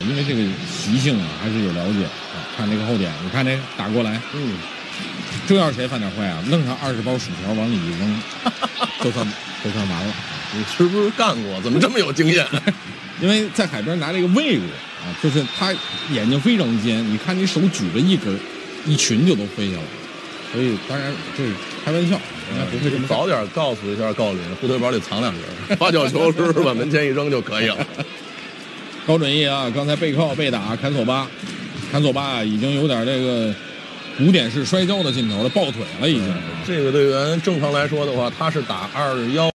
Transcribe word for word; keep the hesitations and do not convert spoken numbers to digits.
因为这个习性啊还是有了解啊。看这个后点，你看这打过来， 嗯， 这要是谁犯点坏啊，弄上二十包薯条往里一扔，就算就算完了。 你是不是干过？怎么这么有经验？ 因为在海边拿这个喂过啊，就是他眼睛非常尖，你看你手举着一根，一群就都飞下来了。所以当然这是开玩笑，应该不会这么早点告诉一下郜林，护腿宝里藏两根，发角球时往门前一扔就可以了。 高准翼啊，刚才背靠被打，坎索巴，坎索巴啊已经有点这个古典式摔跤的劲头了，抱腿了已经。 这个队员正常来说的话，他是打二幺。